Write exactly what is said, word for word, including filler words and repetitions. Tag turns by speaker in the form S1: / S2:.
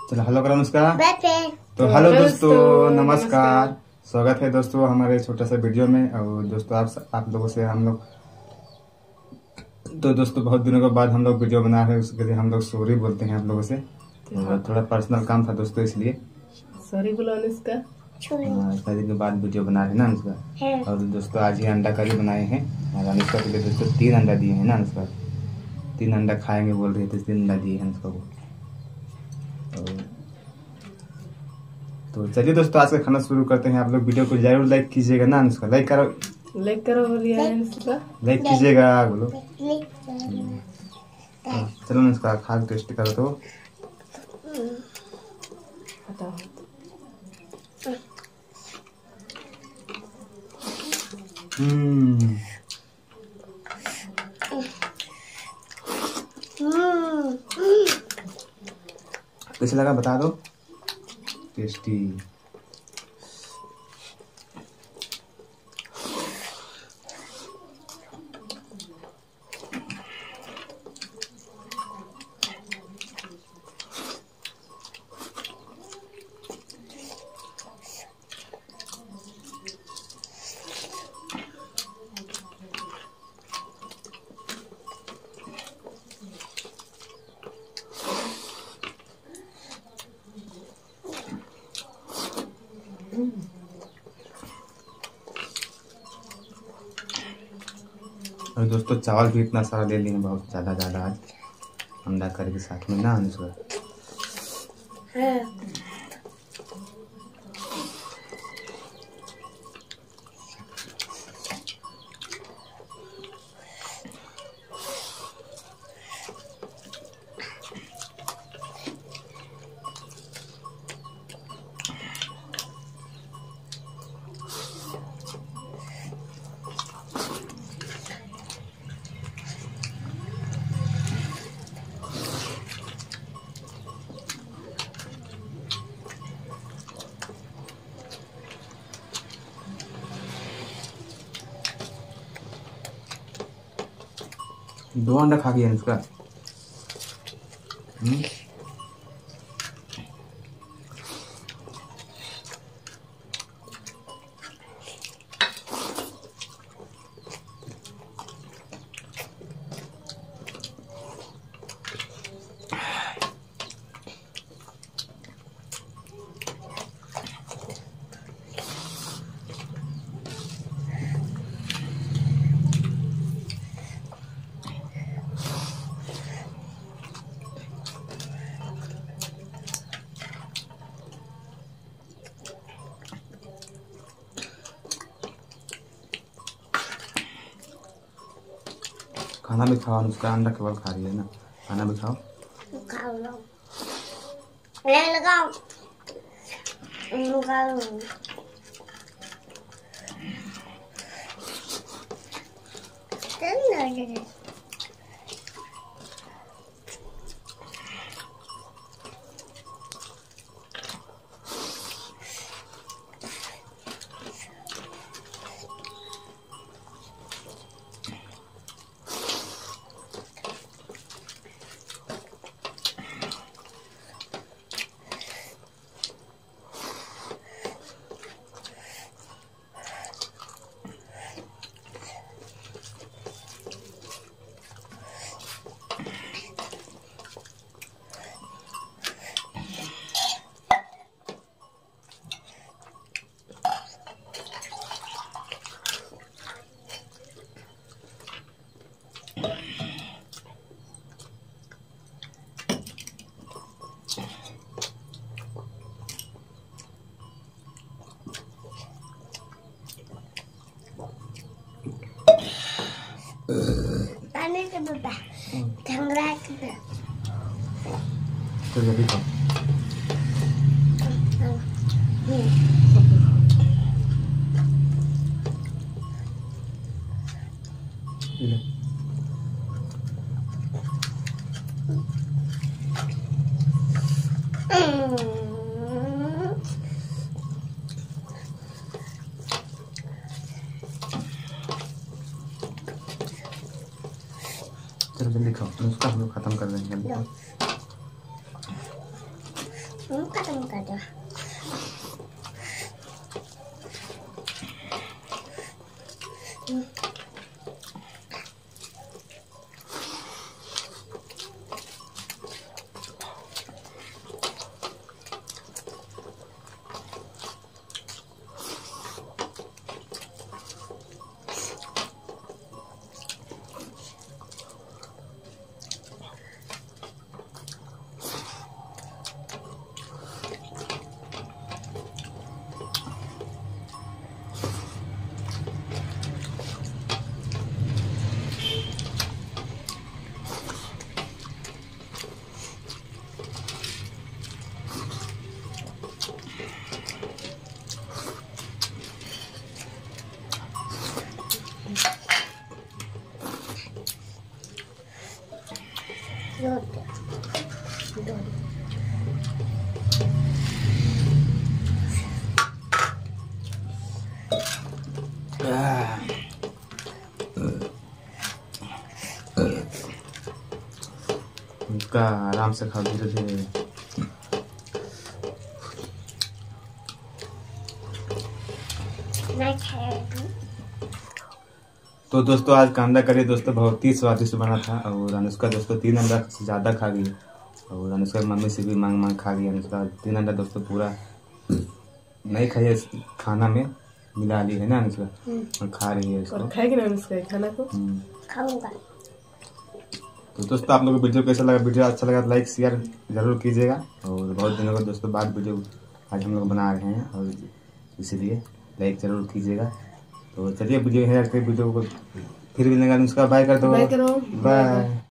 S1: चलो हेलो करो अनुष्का। तो
S2: तो
S1: हेलो
S2: हेलो
S1: दोस्तों,
S2: दोस्तों,
S1: नमस्कार।
S2: नमस्कार।
S1: स्वागत है दोस्तों हमारे छोटा सा वीडियो में। और दोस्तों आप आप लोगों से हम लोग तो दोस्तों बहुत दिनों के बाद हम लोग वीडियो बना रहे हैं, उसके लिए हम लोग सॉरी बोलते हैं आप लोगों से।
S2: हाँ,
S1: और थोड़ा पर्सनल काम था दोस्तों, इसलिए
S2: सॉरी बोलो अनुष्का।
S1: हाँ, इतना दिन के बाद वीडियो बना रहे हैं ना अनुष्का। और दोस्तों आज ही अंडा करी बनाए हैं और अनुष्का के लिए दोस्तों तीन अंडा दिए हैं ना अनुष्का। तीन अंडा खाएंगे बोल रही थी, तीन अंडा दिए हैं अनुष्का को। और तो चलिए दोस्तों आज का खाना शुरू करते हैं। आप लोग वीडियो को जरूर लाइक कीजिएगा ना अनुष्का। लाइक करो,
S2: लाइक करो बोलिए अनुष्का।
S1: लाइक कीजिएगा बोलो। तो चलो अनुष्का खा के टेस्ट करो तो।
S2: हटाओ।
S1: हम्म कैसे लगा बता दो। टेस्टी। और दोस्तों चावल भी इतना सारा ले लिए, बहुत ज़्यादा ज़्यादा आज अंडा करी के साथ में ना अनुष्का। दो अंडा खा गया अनुष्का। हम्म खाना भी खाओ अनुष्का, अंडा केवल खा रही है ना, खाना भी खाओ।
S3: खाओ लो, ले लगाओ, लगाओ। चल पानी के बाबा ठंगरा के
S1: तो जल्दी खाओ। चलो जल्दी खाओ, उसका हम लोग खत्म कर देंगे जल्दी।
S3: हम्म, खत्म कर दो।
S1: उसका आराम से खाओ धीरे धीरे। तो दोस्तों आज का अंडा करी दोस्तों बहुत ही स्वादिष्ट बना था और अनुष्का दोस्तों तीन अंडा से ज़्यादा खा गई और अनुष्का की मम्मी से भी मांग मांग खा गई। अनुष्का तीन अंडा दोस्तों पूरा नहीं खाई, खाना में मिला ली है ना अनुष्का, और खा रही है इसको।
S2: और खाएगी ना अनुष्का खाना को?
S3: खाऊंगा।
S1: तो दोस्तों आप लोगों को वीडियो कैसा लगा? वीडियो अच्छा लगा तो लाइक शेयर जरूर कीजिएगा। और बहुत दिनों का दोस्तों बाद वीडियो आज हम लोग बना रहे हैं और इसीलिए लाइक जरूर कीजिएगा। तो चलिए वीडियो है वीडियो को फिर मिलेगा। अनुष्का बाय कर दो।
S2: बाय करो।
S1: बाय।